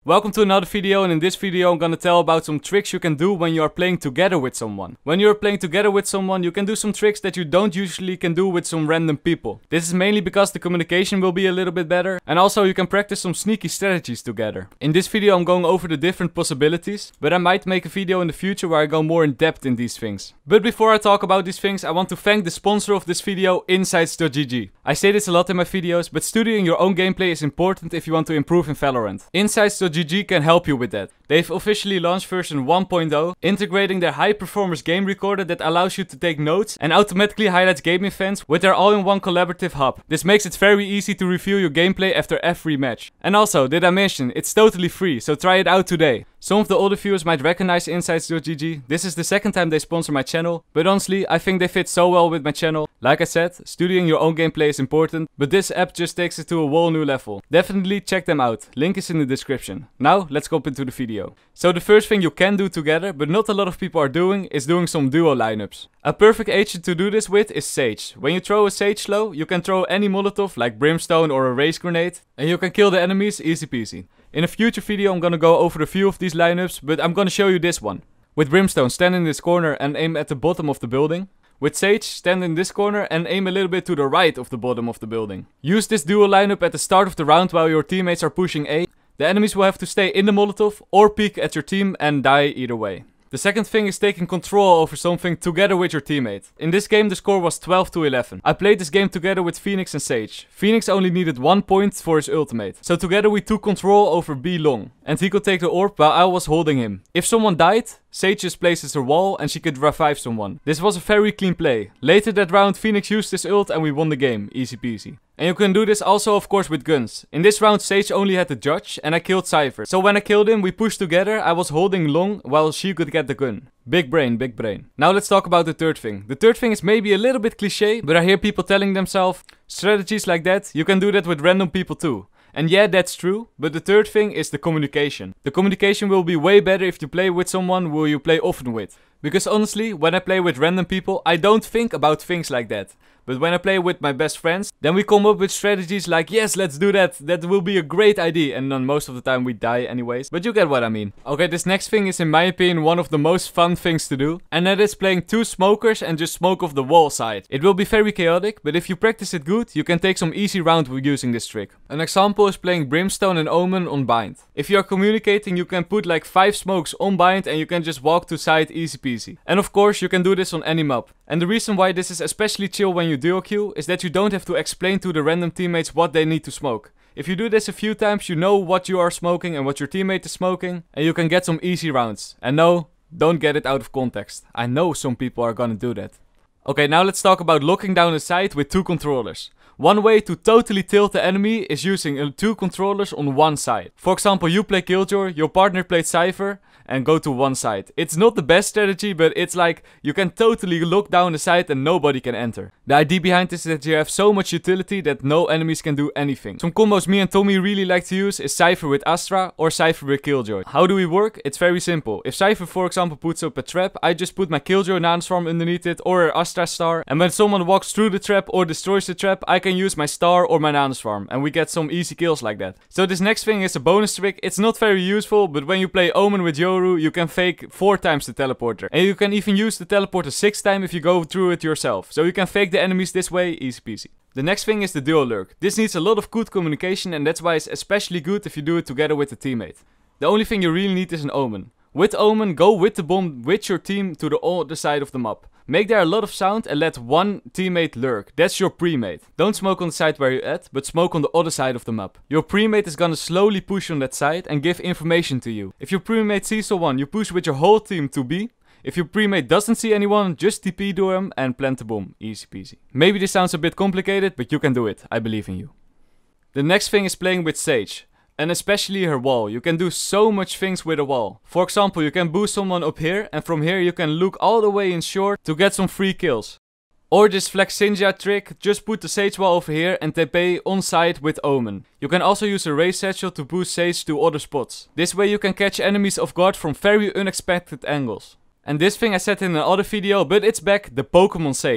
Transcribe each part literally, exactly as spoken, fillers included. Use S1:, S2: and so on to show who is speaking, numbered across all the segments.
S1: Welcome to another video, and in this video I'm gonna tell about some tricks you can do when you are playing together with someone. When you are playing together with someone, you can do some tricks that you don't usually can do with some random people. This is mainly because the communication will be a little bit better, and also you can practice some sneaky strategies together. In this video I'm going over the different possibilities, but I might make a video in the future where I go more in depth in these things. But before I talk about these things, I want to thank the sponsor of this video, Insights dot G G. I say this a lot in my videos, but studying your own gameplay is important if you want to improve in Valorant. Insights dot G G can help you with that. They've officially launched version one point oh, integrating their high performance game recorder that allows you to take notes and automatically highlights game events with their all-in-one collaborative hub. This makes it very easy to review your gameplay after every match. And also, did I mention, it's totally free, so try it out today. Some of the older viewers might recognize Insights dot G G. This is the second time they sponsor my channel, but honestly, I think they fit so well with my channel. Like I said, studying your own gameplay is important, but this app just takes it to a whole new level. Definitely check them out, link is in the description. Now, let's go into the video. So the first thing you can do together, but not a lot of people are doing, is doing some duo lineups. A perfect agent to do this with is Sage. When you throw a Sage slow, you can throw any Molotov like Brimstone or a Raze grenade, and you can kill the enemies easy peasy. In a future video I'm gonna go over a few of these lineups, but I'm gonna show you this one. With Brimstone, stand in this corner and aim at the bottom of the building. With Sage, stand in this corner and aim a little bit to the right of the bottom of the building. Use this duo lineup at the start of the round while your teammates are pushing A. The enemies will have to stay in the Molotov or peek at your team and die either way. The second thing is taking control over something together with your teammate. In this game the score was twelve to eleven. I played this game together with Phoenix and Sage. Phoenix only needed one point for his ultimate. So together we took control over B long. And he could take the orb while I was holding him. If someone died, Sage just places her wall and she could revive someone. This was a very clean play. Later that round Phoenix used his ult and we won the game, easy peasy. And you can do this also of course with guns. In this round Sage only had the Judge and I killed Cypher. So when I killed him we pushed together, I was holding long while she could get the gun. Big brain, big brain. Now let's talk about the third thing. The third thing is maybe a little bit cliche, but I hear people telling themselves, strategies like that, you can do that with random people too. And yeah, that's true, but the third thing is the communication. The communication will be way better if you play with someone who you play often with. Because honestly, when I play with random people, I don't think about things like that. But when I play with my best friends, then we come up with strategies like, yes, let's do that, that will be a great idea. And then most of the time we die anyways, but you get what I mean. Okay, this next thing is in my opinion one of the most fun things to do. And that is playing two smokers and just smoke off the wall side. It will be very chaotic, but if you practice it good, you can take some easy round with using this trick. An example is playing Brimstone and Omen on bind. If you are communicating, you can put like five smokes on bind and you can just walk to side easy peasy. And of course you can do this on any map. And the reason why this is especially chill when you duo queue is that you don't have to explain to the random teammates what they need to smoke. If you do this a few times, you know what you are smoking and what your teammate is smoking, and you can get some easy rounds. And no, don't get it out of context. I know some people are gonna do that. Okay, now let's talk about locking down a site with two controllers. One way to totally tilt the enemy is using uh, two controllers on one side. For example, you play Killjoy, your partner plays Cypher, and go to one side. It's not the best strategy, but it's like you can totally lock down the site and nobody can enter. The idea behind this is that you have so much utility that no enemies can do anything. Some combos me and Tommy really like to use is Cypher with Astra or Cypher with Killjoy. How do we work? It's very simple. If Cypher for example puts up a trap, I just put my Killjoy Nanoswarm underneath it or an Astra star, and when someone walks through the trap or destroys the trap, I can use my star or my Nanoswarm, and we get some easy kills like that. So this next thing is a bonus trick. It's not very useful, but when you play Omen with Yoru, you can fake four times the teleporter. And you can even use the teleporter six times if you go through it yourself. So you can fake the enemies this way, easy peasy. The next thing is the duo lurk. This needs a lot of good communication and that's why it's especially good if you do it together with a teammate. The only thing you really need is an Omen. With Omen, go with the bomb with your team to the other side of the map. Make there a lot of sound and let one teammate lurk. That's your pre-mate. Don't smoke on the side where you're at, but smoke on the other side of the map. Your pre-mate is gonna slowly push on that side and give information to you. If your pre-mate sees someone, you push with your whole team to B. If your pre-mate doesn't see anyone, just T P to him and plant the bomb. Easy peasy. Maybe this sounds a bit complicated, but you can do it. I believe in you. The next thing is playing with Sage. And especially her wall. You can do so much things with a wall. For example, you can boost someone up here and from here you can look all the way in short to get some free kills. Or this Flex Sinja trick, just put the Sage wall over here and T P on side with Omen. You can also use a Raze satchel to boost Sage to other spots. This way you can catch enemies off guard from very unexpected angles. And this thing I said in another video, but it's back, the Pokemon Sage.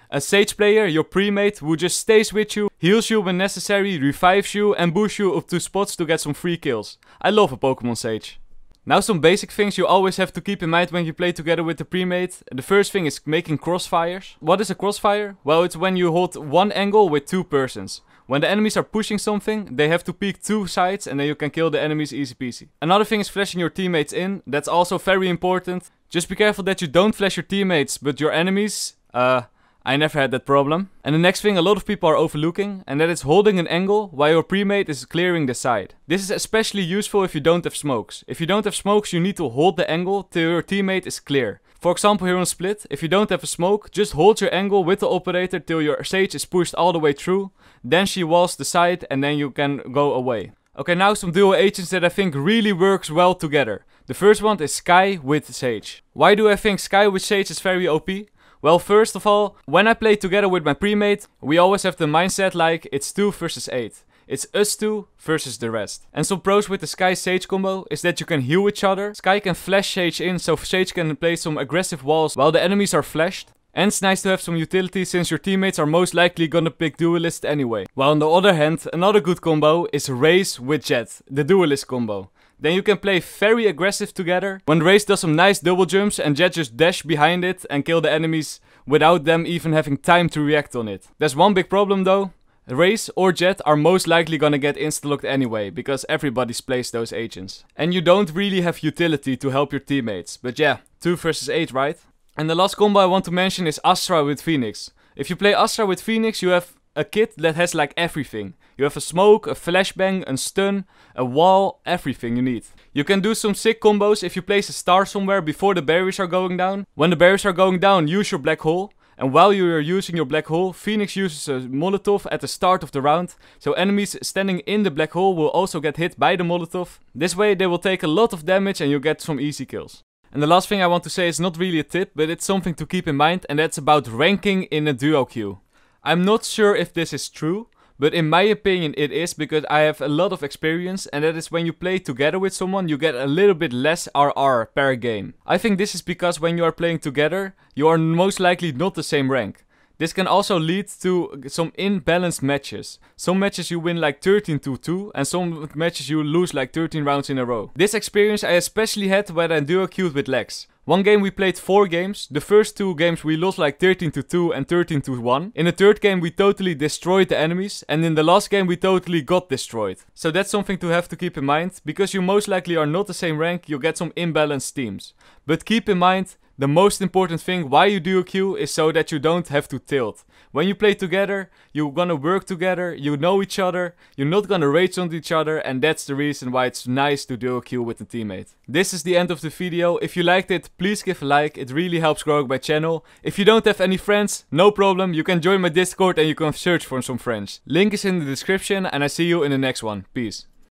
S1: A Sage player, your pre-mate, who just stays with you, heals you when necessary, revives you and boosts you up to spots to get some free kills. I love a Pokemon Sage. Now some basic things you always have to keep in mind when you play together with the pre-mate. The first thing is making crossfires. What is a crossfire? Well, it's when you hold one angle with two persons. When the enemies are pushing something, they have to peek two sides and then you can kill the enemies easy peasy. Another thing is flashing your teammates in. That's also very important. Just be careful that you don't flash your teammates, but your enemies. Uh, I never had that problem. And the next thing a lot of people are overlooking, and that is holding an angle while your pre-mate is clearing the side. This is especially useful if you don't have smokes. If you don't have smokes, you need to hold the angle till your teammate is clear. For example, here on Split, if you don't have a smoke, just hold your angle with the operator till your Sage is pushed all the way through. Then she walls the side and then you can go away. Okay, now some duo agents that I think really works well together. The first one is Skye with Sage. Why do I think Skye with Sage is very O P? Well, first of all, when I play together with my pre-mate, we always have the mindset like it's two versus eight. It's us two versus the rest. And some pros with the Skye Sage combo is that you can heal each other. Skye can flash Sage in, so Sage can play some aggressive walls while the enemies are flashed. And it's nice to have some utility since your teammates are most likely gonna pick Duelist anyway. While on the other hand, another good combo is Raze with Jet, the Duelist combo. Then you can play very aggressive together. When Raze does some nice double jumps and Jet just dash behind it and kill the enemies without them even having time to react on it. There's one big problem though. Raze or Jet are most likely gonna get insta-locked anyway, because everybody's plays those agents. And you don't really have utility to help your teammates. But yeah, two versus eight, right? And the last combo I want to mention is Astra with Phoenix. If you play Astra with Phoenix, you have a kit that has like everything. You have a smoke, a flashbang, a stun, a wall, everything you need. You can do some sick combos if you place a star somewhere before the barriers are going down. When the barriers are going down, use your black hole. And while you are using your black hole, Phoenix uses a Molotov at the start of the round. So enemies standing in the black hole will also get hit by the Molotov. This way they will take a lot of damage and you'll get some easy kills. And the last thing I want to say is not really a tip, but it's something to keep in mind, and that's about ranking in a duo queue. I'm not sure if this is true, but in my opinion it is, because I have a lot of experience, and that is when you play together with someone you get a little bit less R R per game. I think this is because when you are playing together you are most likely not the same rank. This can also lead to some imbalanced matches. Some matches you win like thirteen to two and some matches you lose like thirteen rounds in a row. This experience I especially had when I duo queued with Lex. One game we played four games. The first two games we lost like thirteen to two and thirteen to one. In the third game we totally destroyed the enemies, and in the last game we totally got destroyed. So that's something to have to keep in mind. Because you most likely are not the same rank, you get some imbalanced teams. But keep in mind, the most important thing why you duo queue is so that you don't have to tilt. When you play together, you're gonna work together, you know each other, you're not gonna rage on each other, and that's the reason why it's nice to duo queue with a teammate. This is the end of the video. If you liked it, please give a like, it really helps growing my channel. If you don't have any friends, no problem, you can join my Discord and you can search for some friends. Link is in the description, and I see you in the next one. Peace.